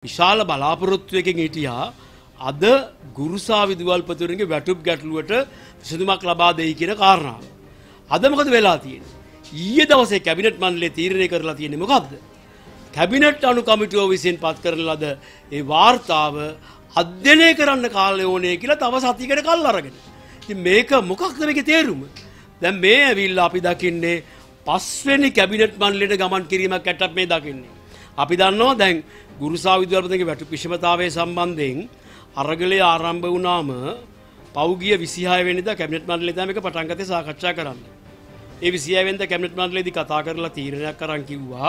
විශාල බලාපොරොත්තුවකින් හිටියා අද ගුරුසා විදුහල්පතිවරුන්ගේ වැටුප් ගැටලුවට විසඳුමක් ලබා දෙයි කියන කාරණාව. අද මොකද වෙලා තියෙන්නේ? ඊයේ දවසේ කැබිනට් මණ්ඩලය තීරණය කරලා තියෙන්නේ මොකක්ද? කැබිනට් අනු කමිටුව විසින් පත් කරන ලද ඒ වාර්තාව අධ්‍යයනය කරන්න කාලය ඕනේ කියලා තව සතියකට කල් අරගෙන. ඉතින් මේක මොකක්ද මේකේ තේරුම? දැන් මේ ඇවිල්ලා අපි දකින්නේ පස්වෙනි කැබිනට් මණ්ඩලයට ගමන් කිරීමක් ඇත්තක් මේ දකින්නේ. අපි දන්නවා දැන් ගුරුසා විදුහල්පතිගේ වැටුප් විෂමතාවය සම්බන්ධයෙන් අරගලය ආරම්භ වුණාම පෞගිය 26 වෙනිදා කැබිනට් මණ්ඩලය තමයි මේක පටන් ගත්තේ සාකච්ඡා කරන්න. ඒ 26 වෙනිදා කැබිනට් මණ්ඩලයේදී කතා කරලා තීරණයක් අරන් කිව්වා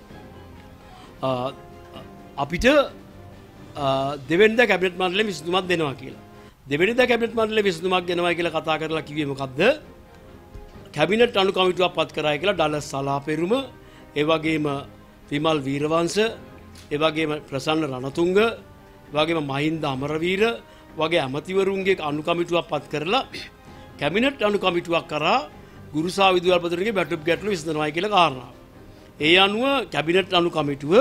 අපිට දෙවෙනිදා කැබිනට් මණ්ඩලයෙන් විසඳුමක් දෙනවා කියලා. දෙවෙනිදා කැබිනට් මණ්ඩලයෙන් විසඳුමක් දෙනවා කියලා කතා කරලා කිව්වේ මොකද්ද? කැබිනට් අනු කමිටුවක් පත් කරායි කියලා ඩලස් සලාපෙරුම, ඒ වගේම විමල් වීරවංශ, ඒ වගේම ප්‍රසන්න රණතුංග, ඒ වගේම මහින්ද අමරවීර වගේ ඇමතිවරුන්ගේ අනු කමිටුවක් පත් කරලා කැබිනට් අනු කමිටුවක් කරා ගුරුසා විදුහල්පතිවරුන්ගේ වැටුප් ගැටලු විසඳනවායි කියලා කාරණාව. ඒ අනුව කැබිනට් අනු කමිටුව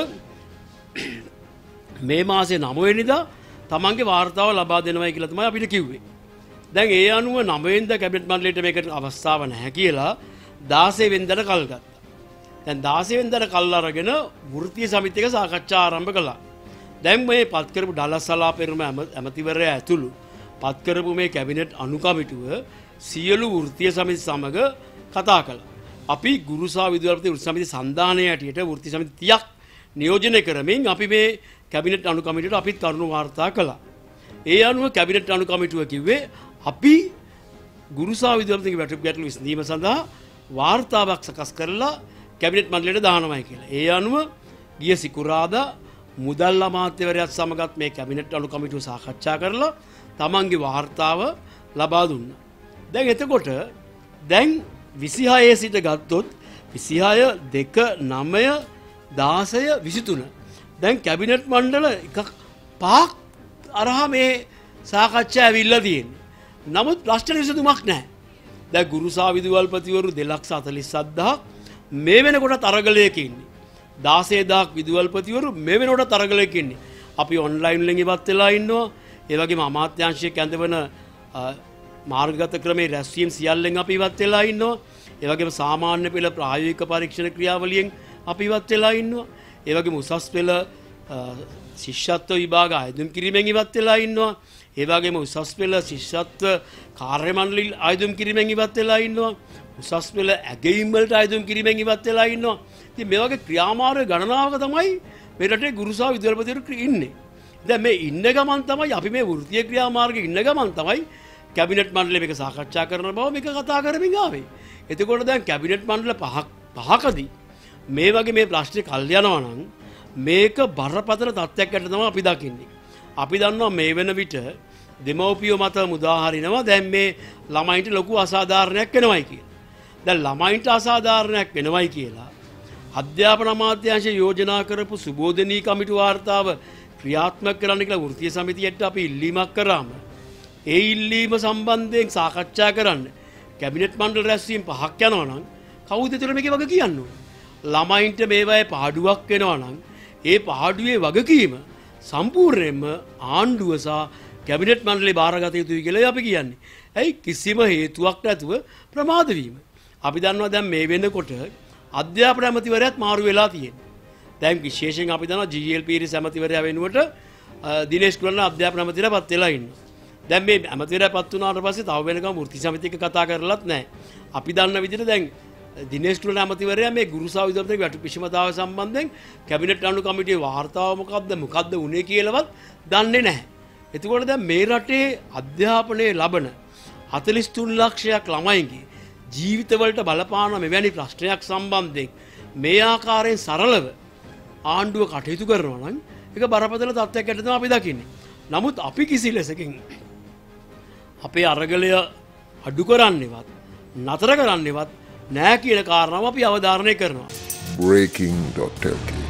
මේ මාසේ 9 වෙනිදා තමන්ගේ වාර්තාව ලබා දෙනවායි කියලා තමයි අපිට කිව්වේ. දැන් ඒ අනුව 9 වෙනිදා කැබිනට් මණ්ඩලයට මේකට අවස්ථාවක් නැහැ කියලා 16 වෙනිදාට කල් ගත්තා. දැන් 16 වෙනිදාට කල් අරගෙන වෘත්තීය සමිතියක සාකච්ඡා ආරම්භ කළා. දැන් මේ පත් කරපු ඩලස් සලාපෙරුම ඇමතිවරයා ඇතුළු පත් කරපු මේ කැබිනට් අනු කමිටුව සියලු වෘත්තීය සමිති සමග කතා කළා. අපි ගුරුසා විදුහල්පති වෘත්තීය සමිති සන්ධානයේ හැටියට වෘත්තීය සමිති 30ක් නියෝජනය කරමින් අපි මේ කැබිනට් අනු කමිටුවට අපිත් කරුණු වාර්තා කළා. ඒ අනුව කැබිනට් අනු කමිටුව කිව්වේ අපි ගුරුසා විදුහල්පතිගේ වැටුප් ගැටලු විසඳීම සඳහා වාර්තාවක් සකස් කරලා කැබිනට් මණ්ඩලයට දානවායි කියලා. ඒ අනුව ගිය සිකුරාදා මුදල් අමාත්‍යවරයාත් සමගත් මේ කැබිනට් අනු කමිටුව සාකච්ඡා කරලා තමන්ගේ වාර්තාව ලබා දුන්නා. දැන් එතකොට දැන් 26 සිට ගත්තොත් 26 2 9 16 23 දැන් කැබිනට් මණ්ඩල එකක් පහක් අරහා මේ සාකච්ඡා ඇවිල්ලා තියෙන්නේ. නමුත් ප්‍රශ්න විසඳුමක් නැහැ. දැන් ගුරුසා විදුහල්පතිවරු 247000ක් මේ වෙනකොට අරගලයක ඉන්නේ. 16000ක් විදුහල්පතිවරු මේ වෙනකොට අරගලයක ඉන්නේ. අපි ඔන්ලයින් වලින් ඉවත් වෙලා ඉන්නවා. ඒ වගේම අමාත්‍යාංශයේ කැඳවන මාර්ගගත ක්‍රමයේ රැස්වීම් සියල්ලෙන් අපි ඉවත් වෙලා ඉන්නවා. ඒ වගේම සාමාන්‍ය පෙළ ප්‍රායෝගික පරීක්ෂණ ක්‍රියාවලියෙන් අපි ඉවත් වෙලා ඉන්නවා. ඒ වගේම උසස් පෙළ ශිෂ්‍යත්ව විභාග ආයුධම් කිරීමෙන් ඉවත් වෙලා ඉන්නවා. ඒ වගේම උසස් පෙළ ශිෂ්‍යත්ව කාර්ය මණ්ඩල ආයුධම් කිරීමෙන් ඉවත් වෙලා ඉන්නවා. උසස් පෙළ ඇගයීම් වලට ආයුධම් කිරීමෙන් ඉවත් වෙලා ඉන්නවා. ඉතින් මේ වගේ ක්‍රියාමාර්ග ගණනාවක තමයි මේ රටේ ගුරුසා විදුහල්පතිවරු ඉන්නේ. දැන් මේ ඉන්න ගමන් තමයි අපි මේ වෘත්තීය ක්‍රියාමාර්ගයේ ඉන්න ගමන් තමයි කැබිනට් මණ්ඩලය මේක සාකච්ඡා කරන බව මේක කතා කරමින් ආවේ. එතකොට දැන් කැබිනට් මණ්ඩල පහකදී මේ වගේ මේ ප්‍රශ්නේ කල් යනවා නම් මේක බරපතල තත්ත්වයක් ඇට තමයි අපි දකින්නේ. අපි දන්නවා මේ වෙන විට දෙමව්පියෝ මත මුදා හරිනවා දැන් මේ ළමයින්ට ලොකු අසාධාරණයක් වෙනවයි කියලා. දැන් ළමයින්ට අසාධාරණයක් වෙනවයි කියලා අධ්‍යාපන අමාත්‍යාංශය යෝජනා කරපු සුබෝධනී කමිටු වාර්තාව ක්‍රියාත්මක කරන්න කියලා වෘත්තීය සමිතියට අපි ඉල්ලීමක් කරාම ඒ ඉල්ලීම සම්බන්ධයෙන් සාකච්ඡා කරන්න කැබිනට් මණ්ඩල රැස්වීම 5ක් යනවා නම් කවුද ඒතර මේකේ වග කියන්නේ? ළමයින්ට මේවායේ පාඩුවක් වෙනවා නම් ඒ පාඩුවේ වගකීම සම්පූර්ණයෙන්ම ආණ්ඩුව සහ කැබිනට් මණ්ඩලේ බාරගත යුතුයි කියලා අපි කියන්නේ. ඇයි කිසිම හේතුවක් නැතුව ප්‍රමාද වීම. අපි දන්නවා දැන් මේ වෙනකොට අධ්‍යාපන ඇමතිවරයාත් මාරු වෙලා තියෙනවා. දැන් විශේෂයෙන් අපි දන්නවා GLPRS ඇමතිවරයා වෙනුවට දිනේෂ් කුලන අධ්‍යාපන ඇමතිවරයා පත් වෙලා ඉන්නවා. දැන් මේ ඇමතිවරයා පත් වුණාට පස්සේ තව වෙනකම් වෘත්තීය සමිතියක කතා කරලත් නැහැ. අපි දන්න විදිහට දැන් දිනේෂ් කුලන ඇමතිවරයා මේ ගුරුසා විදුහල්පතිගේ වැටුප් විෂමතාව සම්බන්ධයෙන් කැබිනට් අනු කමිටුවේ වාර්තාව මොකද්ද උනේ කියලාවත් දන්නේ නැහැ. එතකොට දැන් මේ රටේ අධ්‍යාපනයේ ලබන 43 ලක්ෂයක් ළමයින්ගේ ජීවිතවලට බලපාන මෙවැනි ප්‍රශ්නයක් සම්බන්ධයෙන් මේ ආකාරයෙන් සරලව ආණ්ඩුව කටයුතු කරනවා නම් ඒක බරපතල තත්ත්වයක් ඇට තමයි අපි දකින්නේ. නමුත් අපි කිසි ලෙසකින් අපේ අරගලය අඩු කරන්නේවත් නතර කරන්නේවත් නැහැ කියන කාරණාව අපි අවධාරණය කරනවා. breaking.lk